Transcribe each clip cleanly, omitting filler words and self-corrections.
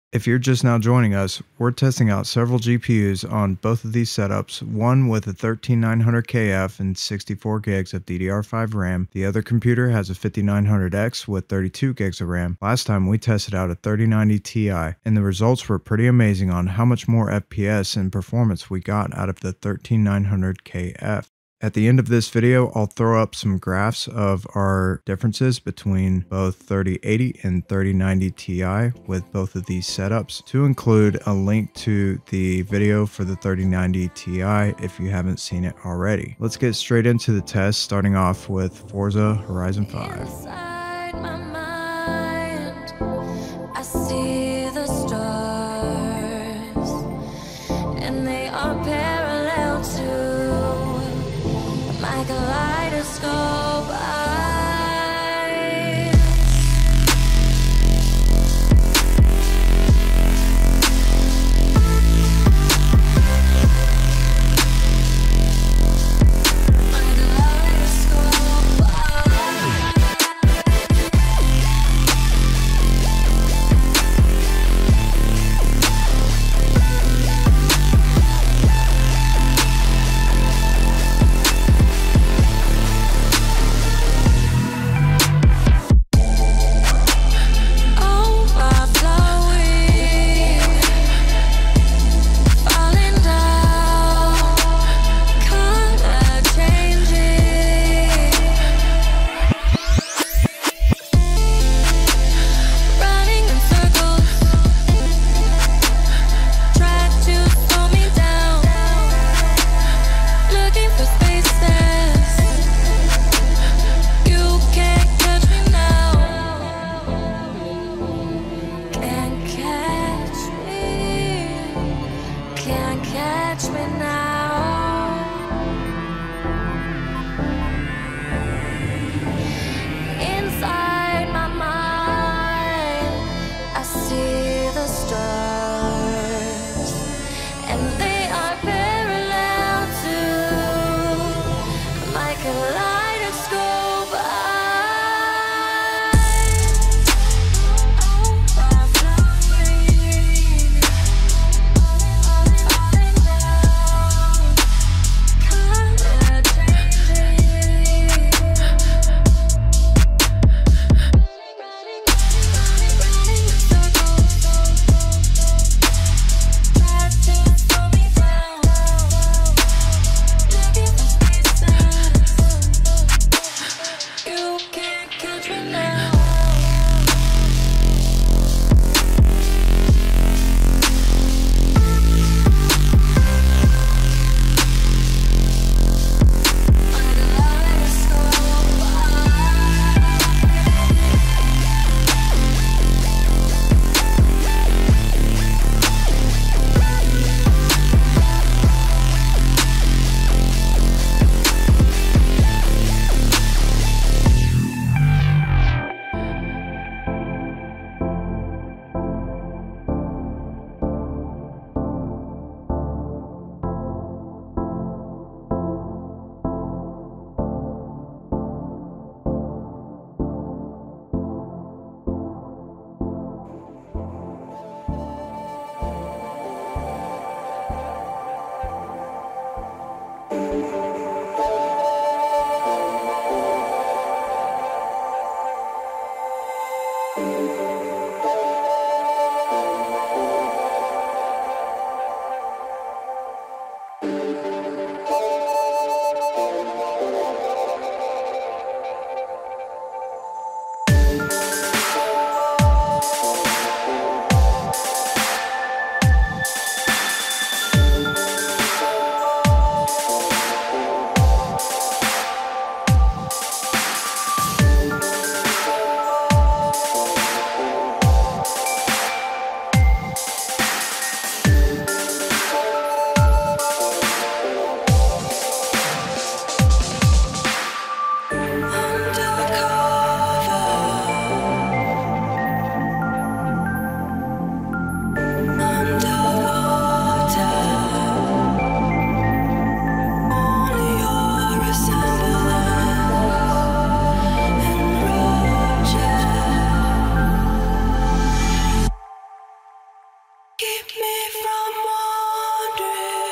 If you're just now joining us, we're testing out several GPUs on both of these setups, one with a 13900KF and 64 gigs of ddr5 RAM. The other computer has a 5900X with 32 gigs of RAM. Last time we tested out a 3090 Ti, and the results were pretty amazing on how much more FPS and performance we got out of the 13900KF. At the end of this video, I'll throw up some graphs of our differences between both 3080 and 3090 Ti with both of these setups, to include a link to the video for the 3090 Ti if you haven't seen it already. Let's get straight into the test, starting off with Forza Horizon 5. Keep me from wandering.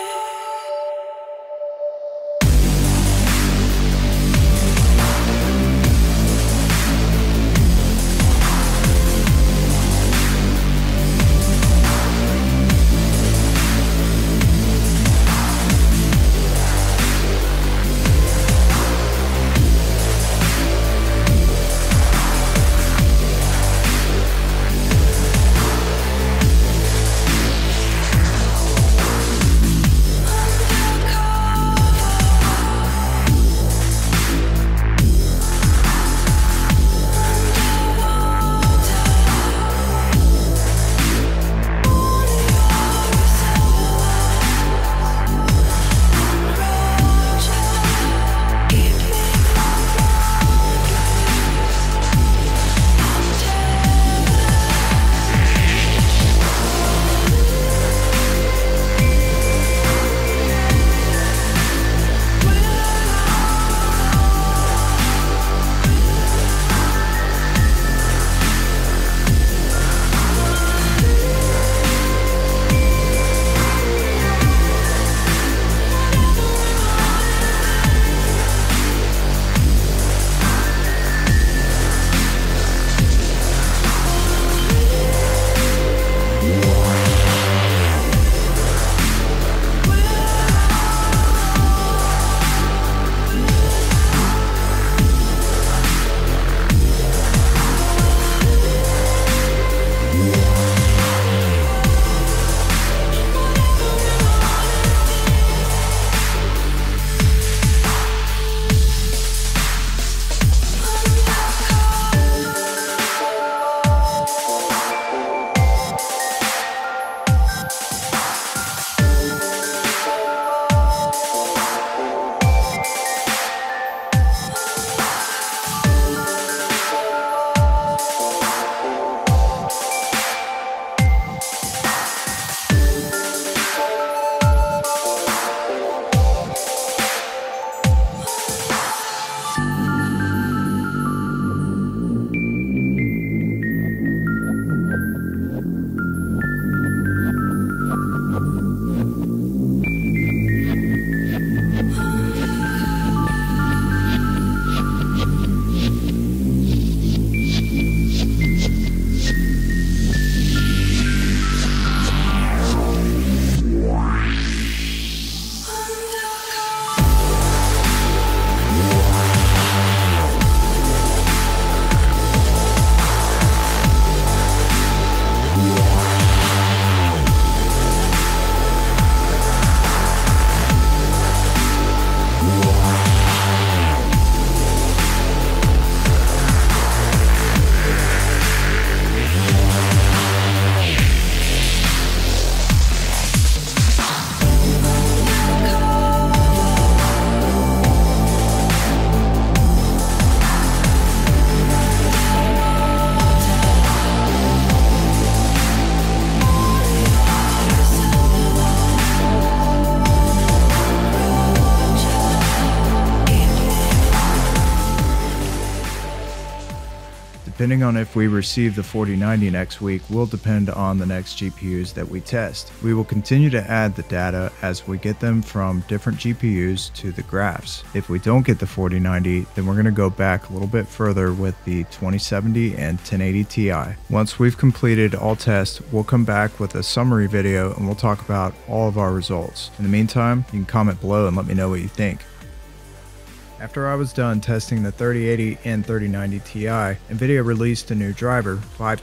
Depending on if we receive the 4090 next week will depend on the next GPUs that we test. We will continue to add the data as we get them from different GPUs to the graphs. If we don't get the 4090, then we're going to go back a little bit further with the 2070 and 1080 Ti. Once we've completed all tests, we'll come back with a summary video and we'll talk about all of our results. In the meantime, you can comment below and let me know what you think. After I was done testing the 3080 and 3090 Ti, Nvidia released a new driver,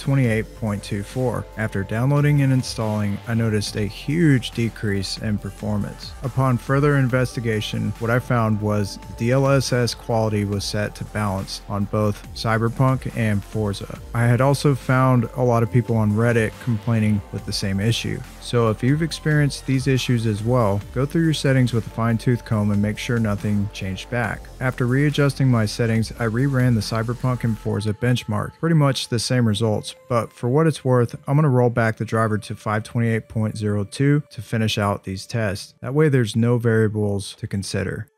528.24. After downloading and installing, I noticed a huge decrease in performance. Upon further investigation, what I found was the DLSS quality was set to balanced on both Cyberpunk and Forza. I had also found a lot of people on Reddit complaining with the same issue. So if you've experienced these issues as well, go through your settings with a fine-tooth comb and make sure nothing changed back. After readjusting my settings, I reran the Cyberpunk and Forza benchmark. Pretty much the same results, but for what it's worth, I'm going to roll back the driver to 528.02 to finish out these tests. That way there's no variables to consider.